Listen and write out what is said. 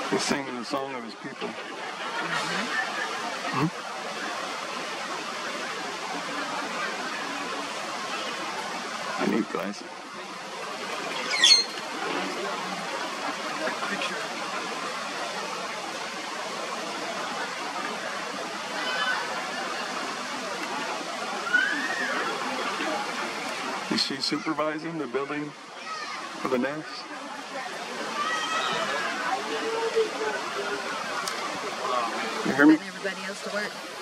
He's singing the song of his people. Mm-hmm. Neat, guys. Is she supervising the building for the nest? You hear me? Putting everybody else to work.